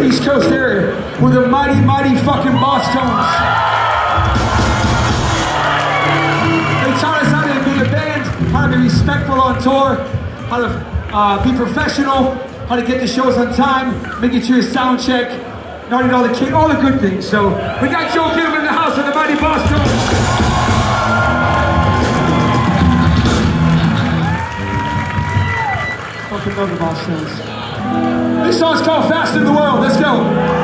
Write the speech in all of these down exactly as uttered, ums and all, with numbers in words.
the East Coast area with the mighty, mighty fucking Boss Tones. They taught us how to be a band, how to be respectful on tour, how to uh, be professional, how to get the shows on time, making sure you sound check, not all the kid, all the good things. So we got Joe Gittleman in the house with the mighty Boss Tones. Fucking love the Boss Tones. This song's called Fast in the World. Let's go.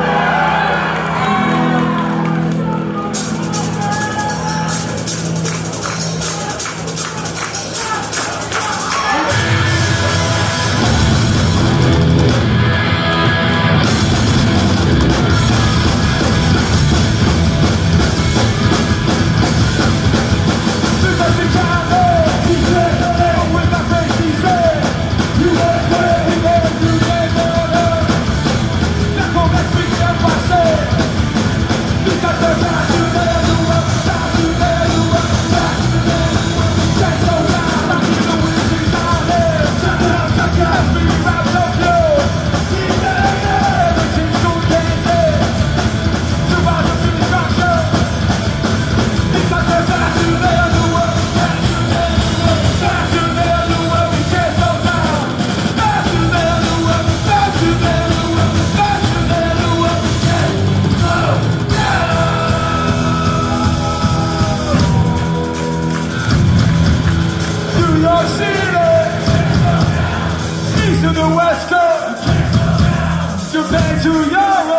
East to the West Coast, Japan to Europe.